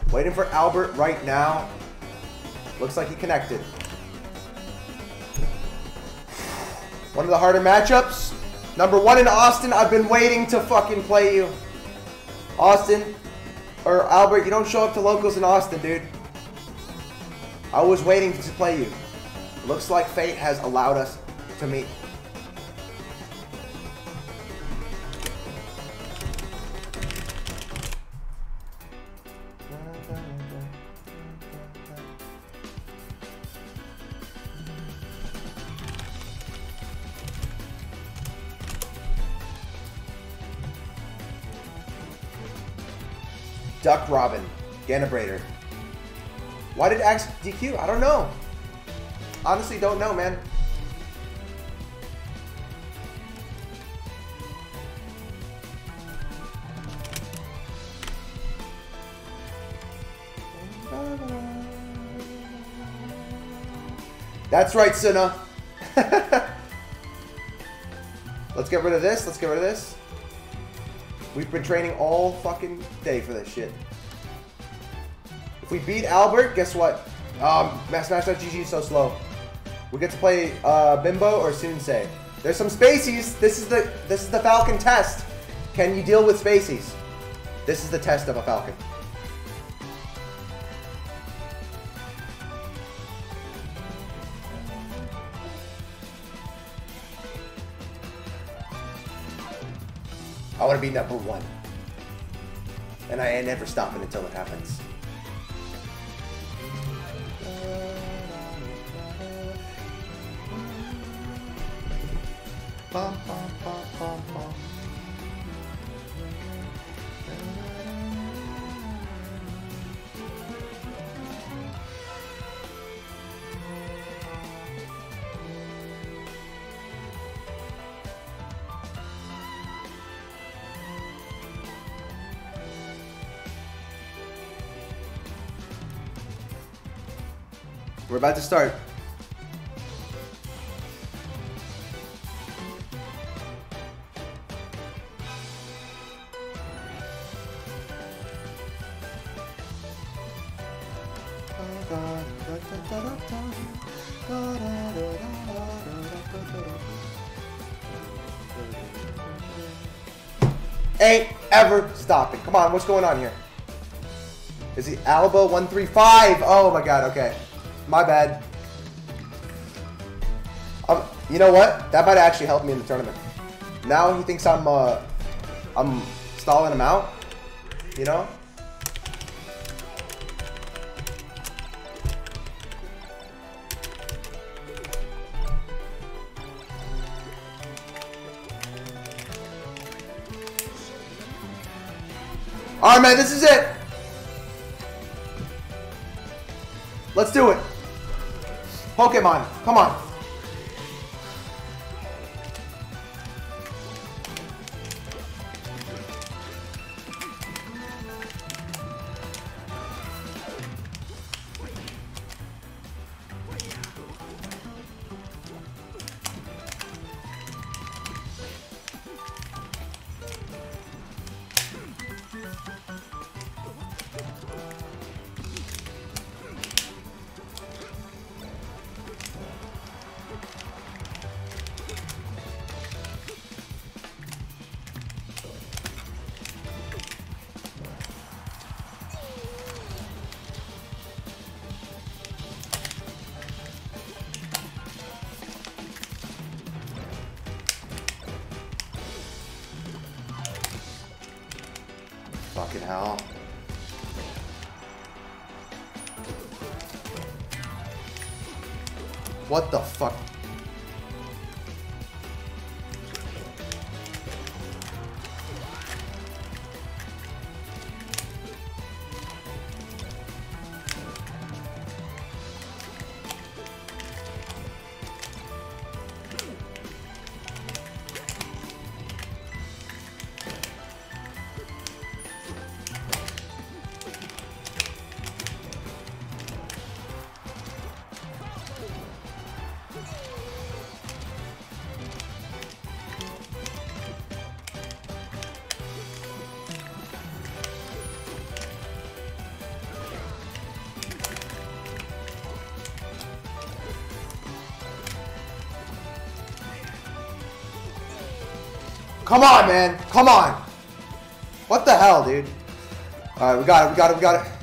Waiting for Albert right now. Looks like he connected. One of the harder matchups. Number 1 in Austin. I've been waiting to fucking play you. Austin. Or Albert, you don't show up to locals in Austin, dude. I was waiting to play you. Looks like fate has allowed us to meet. Duck Robin, Ganabrator. Why did Axe DQ? I don't know. Honestly, don't know, man. That's right, Suna. Let's get rid of this. Let's get rid of this. We've been training all fucking day for this shit. If we beat Albert, guess what? Smash.gg is so slow. We get to play Bimbo or Sunsei. There's some Spaceys. This is the Falcon test. Can you deal with Spaceys? This is the test of a Falcon. I want to be number 1. And I ain't never stopping until it happens. Bum, bum, bum, bum, bum. We're about to start. Ain't ever stopping. Come on, what's going on here? Is he Alba 135? Oh my god, okay. My bad. You know what? That might actually help me in the tournament. Now he thinks I'm stalling him out. You know? Alright, man, this is it. Let's do it. Pokemon, come on. Fucking hell. What the fuck? Come on, man. Come on. What the hell, dude? Alright, we got it. We got it. We got it.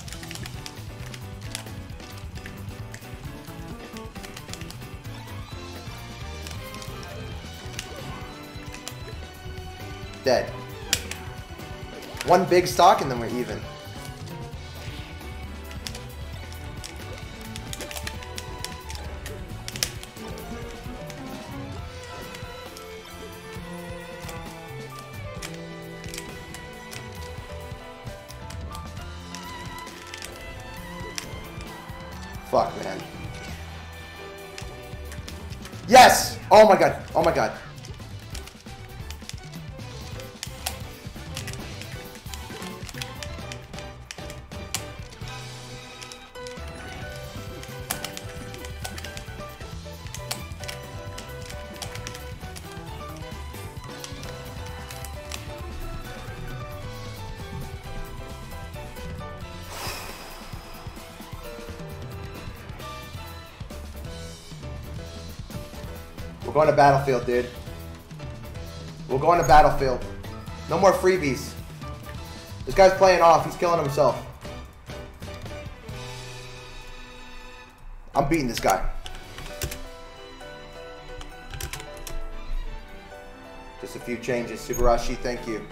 Dead. One big stock and then we're even. Fuck, man. Yes! Oh my god. Oh my god. We're going to Battlefield, dude. We're going to Battlefield. No more freebies. This guy's playing off. He's killing himself. I'm beating this guy. Just a few changes. Subarashi, thank you.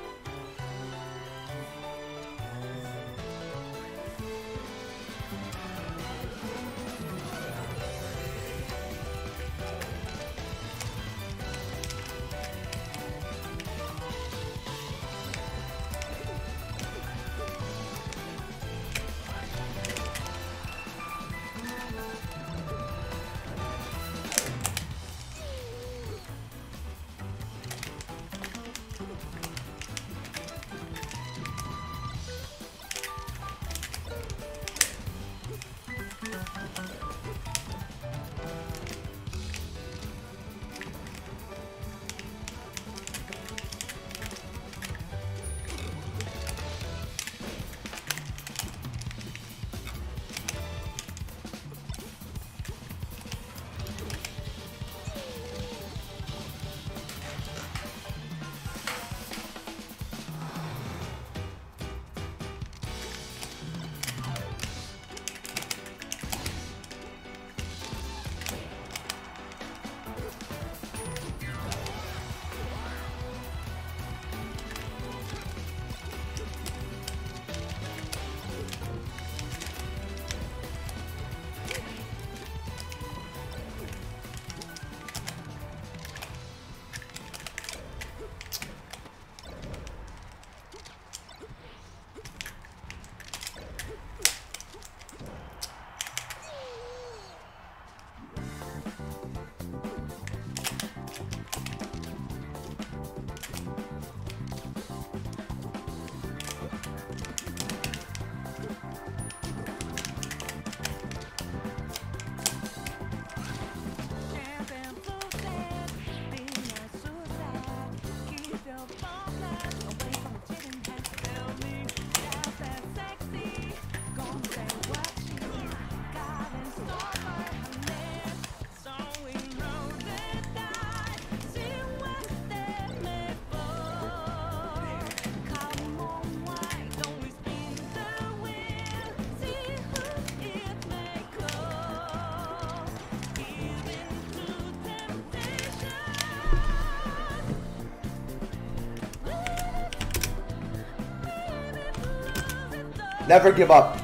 Never give up.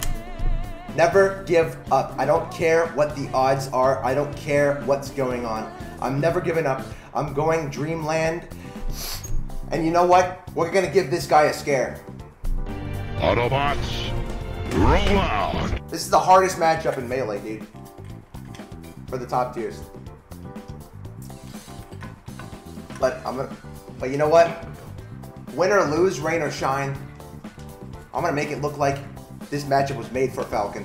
Never give up. I don't care what the odds are. I don't care what's going on. I'm never giving up. I'm going Dreamland. And you know what? We're going to give this guy a scare. Autobots, roll out. This is the hardest matchup in Melee, dude. For the top tiers. But you know what? Win or lose, rain or shine, I'm gonna make it look like this matchup was made for Falcon.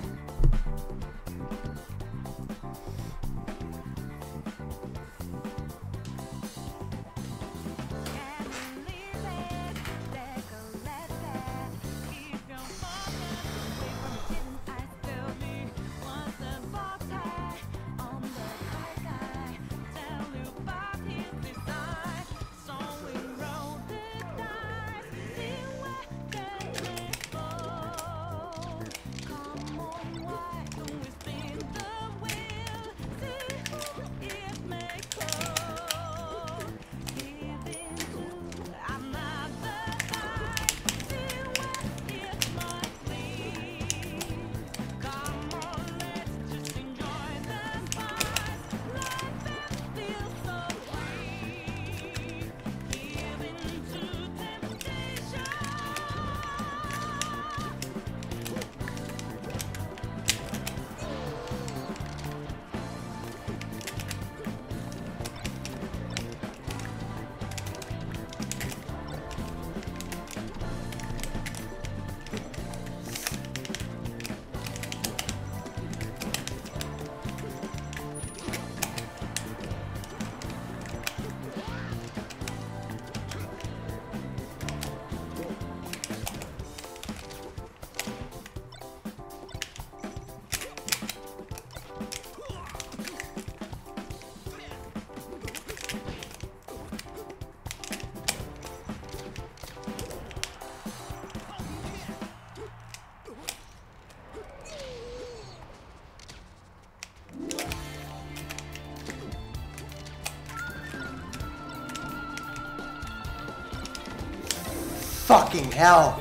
fucking hell.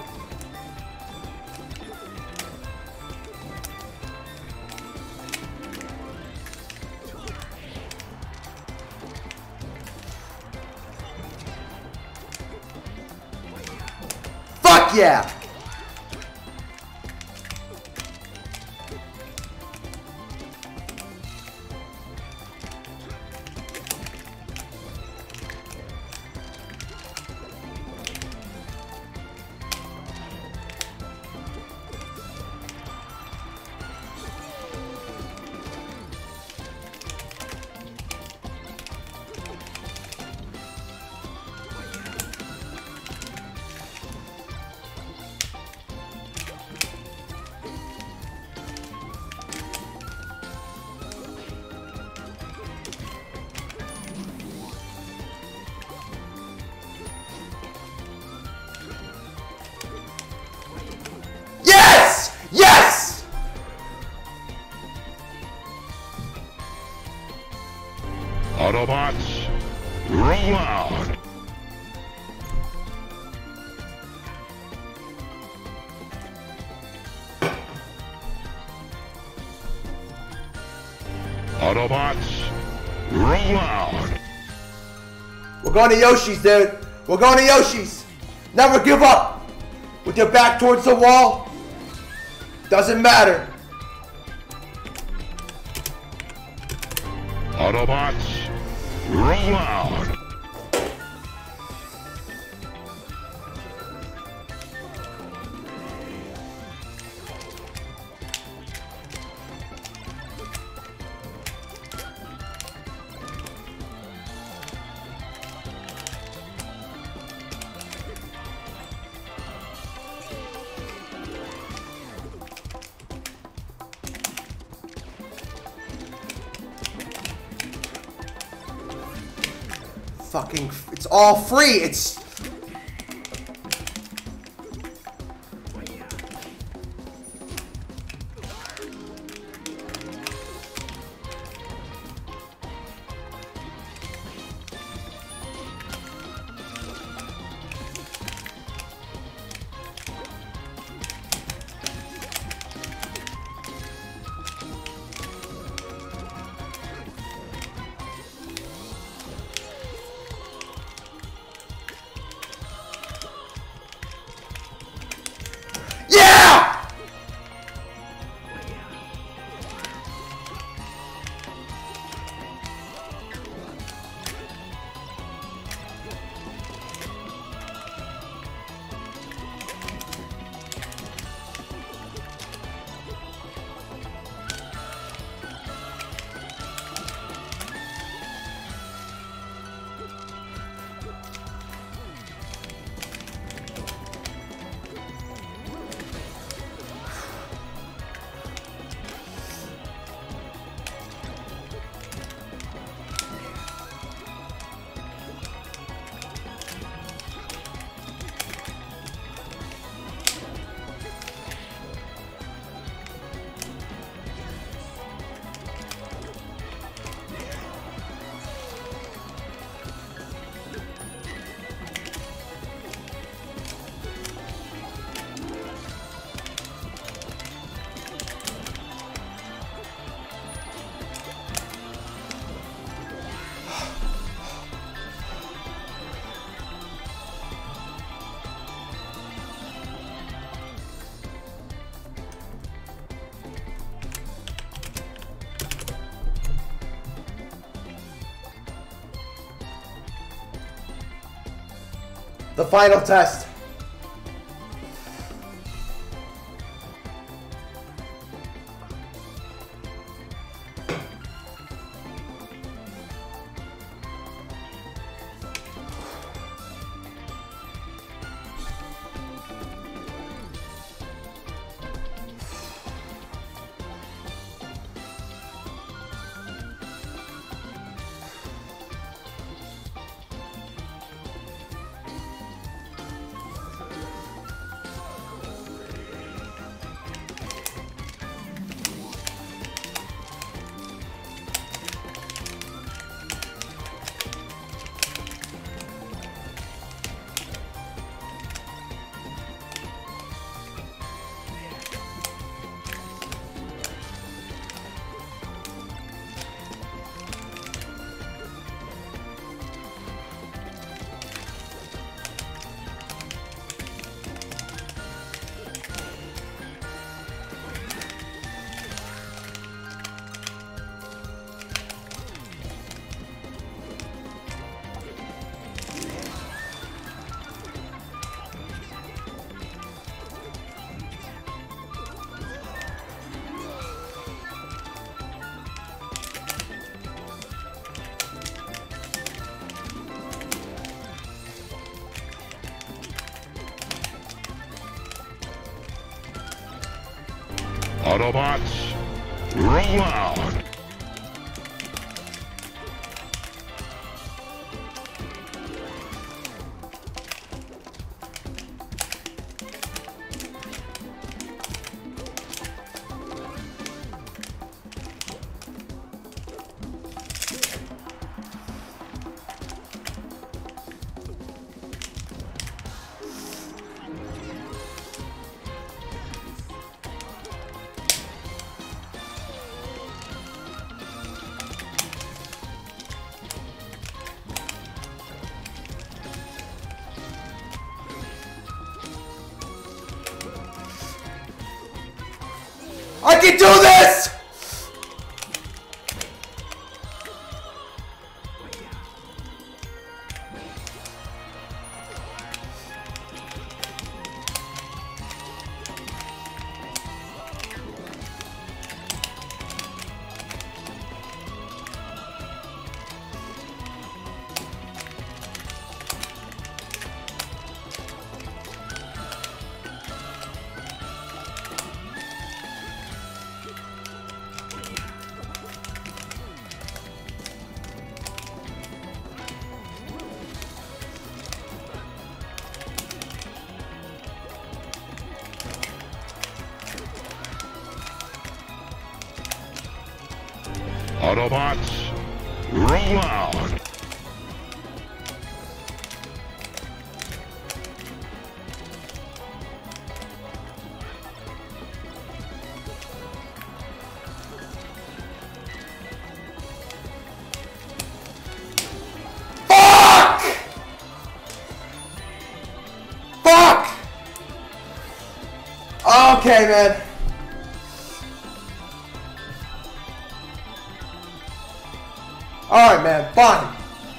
Fuck yeah! Yes! Yes! Autobots, roll out! Autobots, roll out! We're going to Yoshi's, dude. We're going to Yoshi's. Never give up. With your back towards the wall. Doesn't matter. Autobots, roll out! Fucking, it's all free. It's... Yeah! The final test. Autobots, roll out. I can do this! Autobots, roll out. Fuck! Fuck! Okay, man. Alright, man, fine.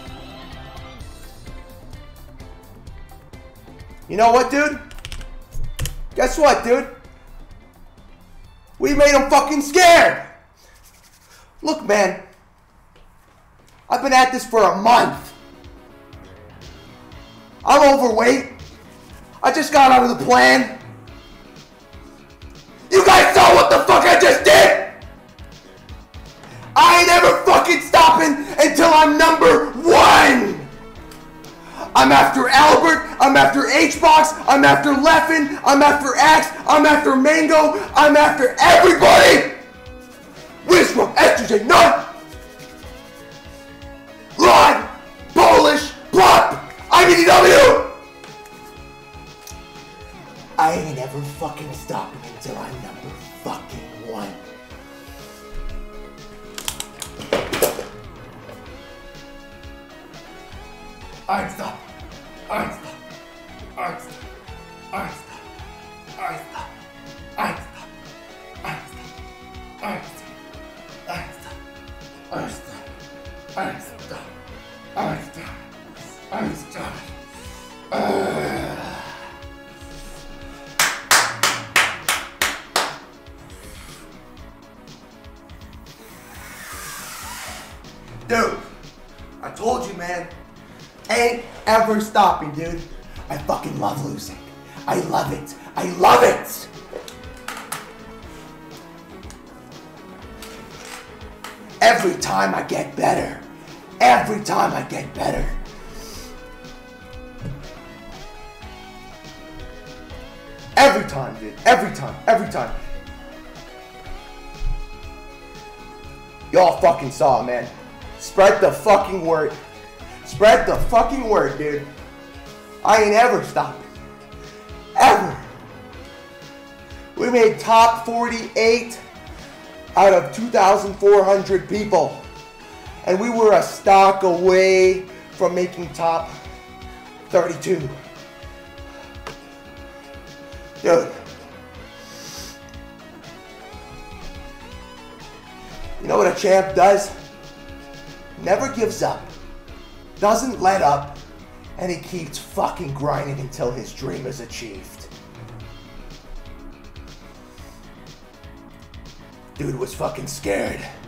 You know what, dude? Guess what, dude? We made him fucking scared! Look, man. I've been at this for a month. I'm overweight. I just got out of the plan. You guys saw what the fuck I just did! I ain't ever fucking stopping until I'm number one! I'm after Albert, I'm after H-Box, I'm after Leffen, I'm after Axe, I'm after Mango, I'm after everybody! Wisdom, Estrogen, Nut! Rod, Polish, Plop, IBDW! I ain't ever fucking stopping until I'm number fucking one. Alright, stop. Alright, stop. Alright, stop. Alright, stop. Alright, stop. Alright, stop. Alright, stop. Alright, stop. Alright, stop. Alright, stop. Alright, stop. Alright, stop. Dude, I told you, man. Ain't ever stopping, dude. I fucking love losing. I love it. I love it! Every time I get better. Every time I get better. Every time, dude. Every time. Every time. Y'all fucking saw, man. Spread the fucking word. Spread the fucking word, dude. I ain't ever stopping. Ever. We made top 48 out of 2,400 people. And we were a stock away from making top 32. Dude. You know what a champ does? Never gives up. Doesn't let up. And he keeps fucking grinding until his dream is achieved. Dude was fucking scared.